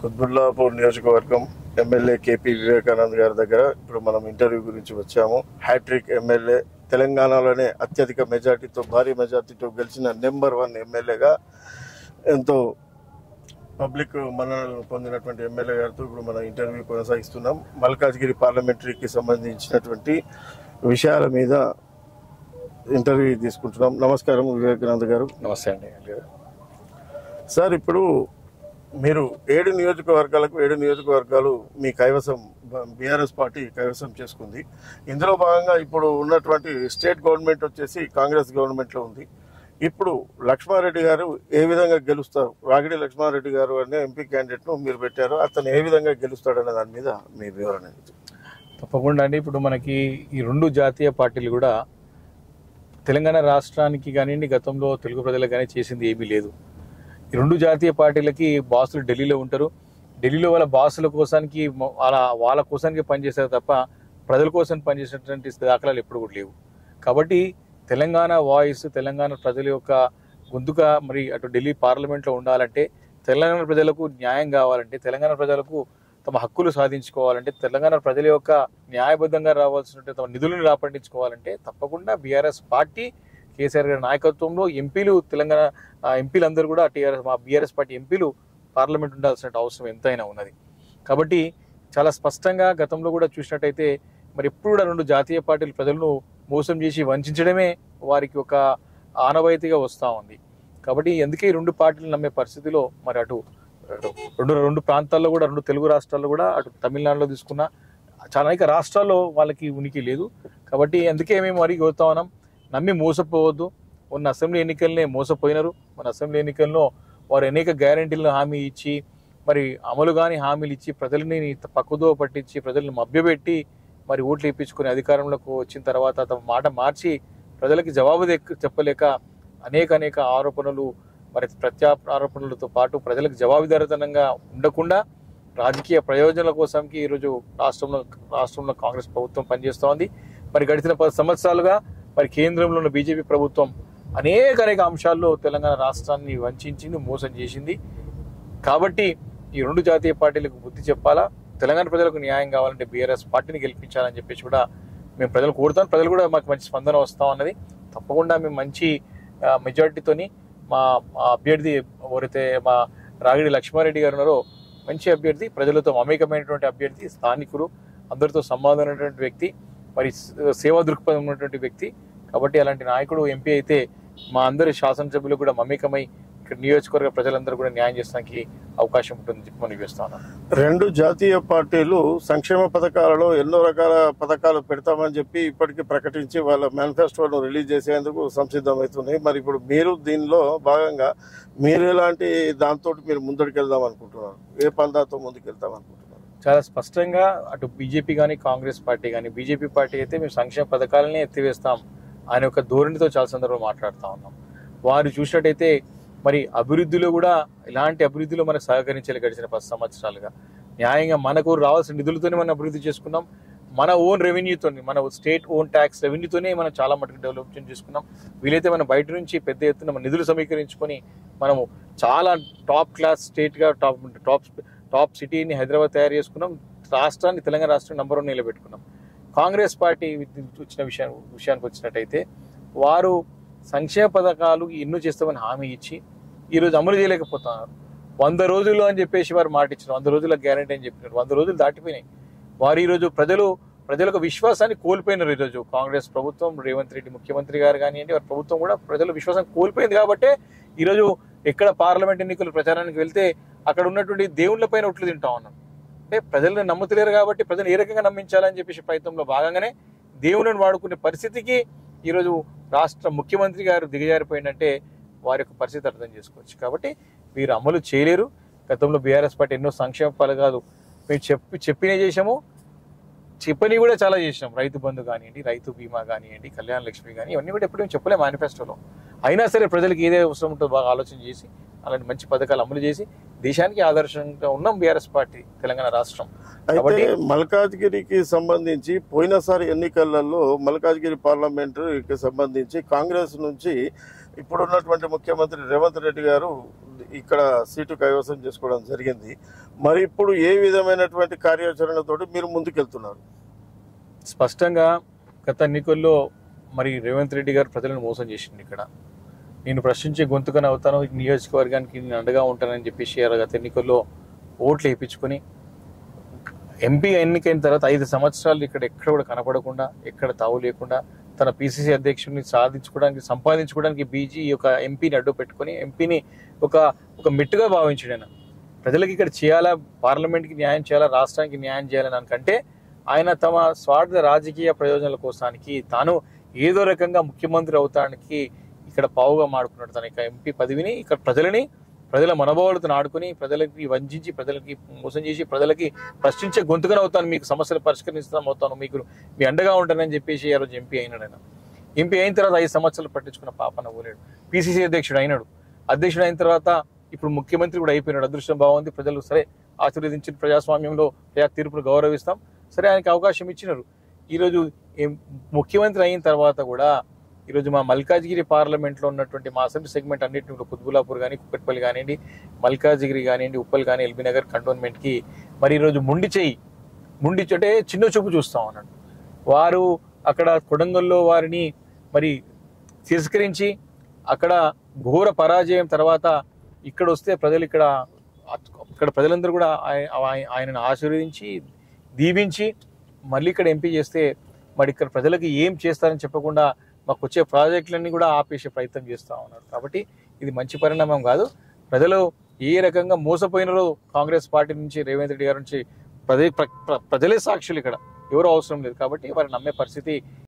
కుత్బుల్లాపూర్ నియోజకవర్గం MLA KP Vivekanand గారి దగ్గర ఇప్పుడు మనం ఇంటర్వ్యూ గురించి వచ్చాము. హ్యాట్రిక్ ఎమ్మెల్యే, తెలంగాణలోనే అత్యధిక మెజార్టీతో, భారీ మెజార్టీతో గెలిచిన నెంబర్ 1 ఎమ్మెల్యేగా, ఎంతో పబ్లిక్ మన్ననలను పొందినటువంటి ఎమ్మెల్యే గారితో ఇప్పుడు మనం ఇంటర్వ్యూ కొనసాగిస్తున్నాం. మల్కాజ్గిరి పార్లమెంటరీకి సంబంధించినటువంటి విషయాల మీద ఇంటర్వ్యూ తీసుకుంటున్నాం. నమస్కారం వివేకానంద్ గారు. నమస్తే అండి. సార్, ఇప్పుడు మీరు 7 నియోజకవర్గాలు మీ కైవసం, బీఆర్ఎస్ పార్టీ కైవసం చేసుకుంది. ఇందులో భాగంగా ఇప్పుడు ఉన్నటువంటి స్టేట్ గవర్నమెంట్ వచ్చేసి కాంగ్రెస్ గవర్నమెంట్లో ఉంది. ఇప్పుడు లక్ష్మారెడ్డి గారు ఏ విధంగా గెలుస్తారు? రాగిడి లక్ష్మారెడ్డి గారు అనే ఎంపీ క్యాండిడేట్ను మీరు పెట్టారు. అతను ఏ విధంగా గెలుస్తాడనే దాని మీద మీ వివరణ. తప్పకుండా అండి. ఇప్పుడు మనకి ఈ 2 జాతీయ పార్టీలు కూడా తెలంగాణ రాష్ట్రానికి కానివ్వండి, గతంలో తెలుగు ప్రజలకు కానీ చేసింది ఏమీ లేదు. ఈ 2 జాతీయ పార్టీలకి బాసులు ఢిల్లీలో ఉంటారు. ఢిల్లీలో వాళ్ళ బాసుల కోసానికి వాళ్ళ కోసానికి పనిచేస్తారు తప్ప ప్రజల కోసం పనిచేసేటువంటి దాఖలాలు ఎప్పుడు కూడా లేవు. కాబట్టి తెలంగాణ వాయిస్, తెలంగాణ ప్రజల యొక్క గొంతుగా మరి అటు ఢిల్లీ పార్లమెంట్లో ఉండాలంటే, తెలంగాణ ప్రజలకు న్యాయం కావాలంటే, తెలంగాణ ప్రజలకు తమ హక్కులు సాధించుకోవాలంటే, తెలంగాణ ప్రజల యొక్క న్యాయబద్ధంగా రావాల్సినట్టు తమ నిధులను రాపట్టించుకోవాలంటే తప్పకుండా బీఆర్ఎస్ పార్టీ, కేసీఆర్ గారి నాయకత్వంలో ఎంపీలు, తెలంగాణ ఎంపీలందరూ కూడా బీఆర్ఎస్ పార్టీ ఎంపీలు పార్లమెంట్ ఉండాల్సిన అవసరం ఎంతైనా ఉన్నది. కాబట్టి చాలా స్పష్టంగా గతంలో కూడా చూసినట్టయితే మరి ఎప్పుడు కూడా 2 జాతీయ పార్టీలు ప్రజలను మోసం చేసి వంచడమే వారికి ఒక ఆనవాయితీగా వస్తూ ఉంది. కాబట్టి ఎందుకే ఈ 2 పార్టీలు నమ్మే పరిస్థితిలో మరి అటు రెండు ప్రాంతాల్లో కూడా, 2 తెలుగు రాష్ట్రాల్లో కూడా, అటు తమిళనాడులో తీసుకున్న చాలా అనేక రాష్ట్రాల్లో వాళ్ళకి ఉనికి లేదు. కాబట్టి అందుకే మేము మరి కోరుతా ఉన్నాం, నమ్మి మోసపోవద్దు. ఉన్న అసెంబ్లీ ఎన్నికలనే మోసపోయినారు. మన అసెంబ్లీ ఎన్నికల్లో వారు అనేక గ్యారంటీలను హామీ ఇచ్చి, మరి అమలు కాని హామీలు ఇచ్చి, ప్రజల్ని పక్కుదో పట్టించి, ప్రజల్ని మభ్యపెట్టి మరి ఓట్లు ఇప్పించుకుని అధికారంలోకి వచ్చిన తర్వాత తమ మాట మార్చి ప్రజలకి జవాబు చెప్పలేక అనేక ఆరోపణలు, మరి ప్రత్యారోపణలతో పాటు ప్రజలకు జవాబుదారితనంగా ఉండకుండా రాజకీయ ప్రయోజనాల కోసంకి ఈరోజు రాష్ట్రంలో కాంగ్రెస్ ప్రభుత్వం పనిచేస్తోంది. మరి గడిచిన 10 సంవత్సరాలుగా మరి కేంద్రంలో ఉన్న బీజేపీ ప్రభుత్వం అనేక అంశాల్లో తెలంగాణ రాష్ట్రాన్ని వంచింది, మోసం చేసింది. కాబట్టి ఈ 2 జాతీయ పార్టీలకు బుద్ధి చెప్పాలా, తెలంగాణ ప్రజలకు న్యాయం కావాలంటే బీఆర్ఎస్ పార్టీని గెలిపించాలని చెప్పేసి కూడా మేము ప్రజలు కోరుతాం. ప్రజలు కూడా మాకు మంచి స్పందన వస్తూ ఉన్నది. తప్పకుండా మేము మంచి మెజార్టీతోని మా అభ్యర్థి ఎవరైతే మా రాగిడి లక్ష్మారెడ్డి గారు ఉన్నారో, మంచి అభ్యర్థి, ప్రజలతో మమేకమైనటువంటి అభ్యర్థి, స్థానికులు, అందరితో సంబంధం ఉన్నటువంటి వ్యక్తి, మరి సేవా దృక్పథం ఉన్నటువంటి వ్యక్తి. కాబట్టి అలాంటి నాయకుడు ఎంపీ అయితే మా అందరి శాసనసభ్యులు కూడా మమేకమై ఇక్కడ నియోజకవర్గ ప్రజలందరూ కూడా న్యాయం చేసడానికి అవకాశం ఉంటుందని చెప్పి మనం చేస్తాను. 2 జాతీయ పార్టీలు సంక్షేమ పథకాలలో ఎన్నో రకాల పథకాలు పెడతామని చెప్పి ఇప్పటికీ ప్రకటించి వాళ్ళ మేనిఫెస్టోను రిలీజ్ చేసేందుకు సంసిద్ధమవుతున్నాయి. మరి ఇప్పుడు మీరు దీనిలో భాగంగా మీరు ఎలాంటి దాంతో మీరు ముందడికి వెళ్దాం అనుకుంటున్నారు? ఏ పందాతో ముందుకు వెళ్దాం అనుకుంటున్నారు? చాలా స్పష్టంగా అటు బీజేపీ కానీ, కాంగ్రెస్ పార్టీ కానీ, బీజేపీ పార్టీ అయితే మేము సంక్షేమ పథకాలనే ఎత్తివేస్తాం అనే ఒక ధోరణితో చాలా సందర్భంలో మాట్లాడుతూ ఉన్నాం. వారు చూసినట్టయితే మరి అభివృద్ధిలో కూడా ఇలాంటి అభివృద్ధిలో మనకు సహకరించాలి. గడిచిన 10 సంవత్సరాలుగా న్యాయంగా మనకు రావాల్సిన నిధులతోనే మనం అభివృద్ధి చేసుకున్నాం. మన ఓన్ రెవెన్యూతో, మన స్టేట్ ఓన్ ట్యాక్స్ రెవెన్యూతోనే మనం చాలా మటుకు డెవలప్మెంట్ చేసుకున్నాం. వీలైతే మనం బయట నుంచి పెద్ద ఎత్తున మన నిధులు సమీకరించుకొని మనము చాలా టాప్ క్లాస్ స్టేట్గా, టాప్ సిటీని హైదరాబాద్ తయారు చేసుకున్నాం. రాష్ట్రాన్ని, తెలంగాణ రాష్ట్రాన్ని నంబర్ 1 నిలబెట్టుకున్నాం. కాంగ్రెస్ పార్టీ వచ్చిన విషయానికి వచ్చినట్టయితే వారు సంక్షేమ పథకాలు ఎన్నో చేస్తామని హామీ ఇచ్చి ఈరోజు అమలు చేయలేకపోతున్నారు. 100 రోజులు అని చెప్పేసి వారు మాట ఇచ్చారు. 100 రోజుల గ్యారంటీ అని చెప్పినారు. 100 రోజులు దాటిపోయినాయి. వారు ఈరోజు ప్రజలకు విశ్వాసాన్ని కోల్పోయినారు. ఈరోజు కాంగ్రెస్ ప్రభుత్వం, రేవంత్ రెడ్డి ముఖ్యమంత్రి గారు కానివ్వండి, వారి ప్రభుత్వం కూడా ప్రజల విశ్వాసం కోల్పోయింది. కాబట్టి ఈరోజు ఎక్కడ పార్లమెంట్ ఎన్నికలు ప్రచారానికి వెళ్తే అక్కడ ఉన్నటువంటి దేవుళ్ళ పైన ఒట్లు తింటా ఉన్నాం. అంటే ప్రజలను నమ్ముతలేరు కాబట్టి ప్రజలు ఏ రకంగా నమ్మించాలని చెప్పేసి ప్రయత్నంలో భాగంగానే దేవుళ్ళని వాడుకునే పరిస్థితికి ఈరోజు రాష్ట్ర ముఖ్యమంత్రి గారు దిగజారిపోయిందంటే వారి యొక్క పరిస్థితి అర్థం చేసుకోవచ్చు. కాబట్టి వీరు అమలు చేయలేరు. గతంలో బీఆర్ఎస్ పార్టీ ఎన్నో సంక్షేమ పథకాలు మేము చెప్పినే చేసాము, చెప్పని కూడా చాలా చేసినాం. రైతు బంధు కానివ్వండి, రైతు బీమా కానివ్వండి, కళ్యాణ లక్ష్మి కానీ, ఇవన్నీ కూడా ఎప్పుడు మేము చెప్పలే మేనిఫెస్టోలో. అయినా సరే ప్రజలకు ఏదే అవసరం ఉంటుందో బాగా ఆలోచన చేసి అలాంటి మంచి పథకాలు అమలు చేసి దేశానికి ఆదర్శంగా ఉన్నాం బీఆర్ఎస్ పార్టీ, తెలంగాణ రాష్ట్రం. అయితే మల్కాజ్గిరికి సంబంధించి పోయినసారి ఎన్నికలలో మల్కాజ్గిరి పార్లమెంటుకి సంబంధించి కాంగ్రెస్ నుంచి ఇప్పుడున్నటువంటి ముఖ్యమంత్రి రేవంత్ రెడ్డి గారు ఇక్కడ సీటు కైవసం చేసుకోవడం జరిగింది. మరి ఇప్పుడు ఏ విధమైనటువంటి కార్యాచరణతోటి మీరు ముందుకెళ్తున్నారు? స్పష్టంగా గత ఎన్నికల్లో మరి రేవంత్ రెడ్డి గారు ప్రజలను మోసం చేసింది. ఇక్కడ నేను ప్రశ్నించే గొంతుకని అవుతాను, నియోజకవర్గానికి నేను అండగా ఉంటానని చెప్పేసి గత ఎన్నికల్లో ఓట్లు వేయించుకొని ఎంపీ ఎన్నికైన తర్వాత 5 సంవత్సరాలు ఇక్కడ ఎక్కడ కూడా కనపడకుండా, ఎక్కడ తావు లేకుండా తన పిసిసి అధ్యక్షుడిని సంపాదించుకోవడానికి బీజీ ఒక ఎంపీని అడ్డు పెట్టుకొని ఎంపీని ఒక మెట్టుగా భావించాడు. ఆయన ప్రజలకు ఇక్కడ చేయాలా, పార్లమెంట్కి న్యాయం చేయాలా, రాష్ట్రానికి న్యాయం చేయాలని అనుకంటే ఆయన తమ స్వార్థ రాజకీయ ప్రయోజనాల కోసానికి తాను ఏదో రకంగా ముఖ్యమంత్రి అవుతానికి ఇక్కడ పావుగా మాడుకున్నాడు. తన ఎంపీ పదవిని ఇక్కడ ప్రజల మనోభావాలతో ఆడుకుని ప్రజలకి వంచి ప్రజలకి మోసం చేసి ప్రజలకి ప్రశ్నించే గొంతుగా అవుతాను, మీకు సమస్యలు పరిష్కరిస్తాం అవుతాను, మీ అండగా ఉంటానని చెప్పేసి ఆ రోజు ఎంపీ అయినాడు. ఆయన ఎంపీ అయిన తర్వాత 5 సంవత్సరాలు పట్టించుకున్న పాపన పోలేడు. పిసిసి అధ్యక్షుడు అయినాడు. అధ్యక్షుడు అయిన తర్వాత ఇప్పుడు ముఖ్యమంత్రి కూడా అయిపోయినాడు. అదృష్టం బాగుంది, ప్రజలు సరే ఆశీర్వదించిన ప్రజాస్వామ్యంలో ప్రజా తీర్పును గౌరవిస్తాం, సరే ఆయనకి అవకాశం ఇచ్చినారు. ఈరోజు ముఖ్యమంత్రి అయిన తర్వాత కూడా ఈరోజు మా మల్కాజ్గిరి పార్లమెంట్లో ఉన్నటువంటి మా అసెంబ్లీ సెగ్మెంట్ అన్నింటినీ కుత్బుల్లాపూర్ కానీ, కుక్కట్పల్లి కానివ్వండి, మల్కాజ్గిరి కానివ్వండి, ఉప్పల్ కానీ, ఎల్బీ నగర్ కంటోన్మెంట్కి మరి ఈరోజు ముండి అంటే చిన్న చూపు చూస్తాం అన్నాడు. వారు అక్కడ కొడంగల్లో వారిని మరి తిరస్కరించి అక్కడ ఘోర పరాజయం తర్వాత ఇక్కడ వస్తే ప్రజలు ఇక్కడ ప్రజలందరూ కూడా ఆయనను ఆశీర్వదించి దీవించి మళ్ళీ ఇక్కడ ఎంపీ చేస్తే మరి ఇక్కడ ప్రజలకి ఏం చేస్తారని చెప్పకుండా మాకు వచ్చే ప్రాజెక్టులన్నీ కూడా ఆపేసే ప్రయత్నం చేస్తూ ఉన్నారు. కాబట్టి ఇది మంచి పరిణామం కాదు. ప్రజలు ఏ రకంగా మోసపోయినారో కాంగ్రెస్ పార్టీ నుంచి, రేవంత్ రెడ్డి గారి నుంచి ప్రజలే సాక్షులు, ఇక్కడ ఎవరు అవసరం లేదు. కాబట్టి వారు నమ్మే పరిస్థితి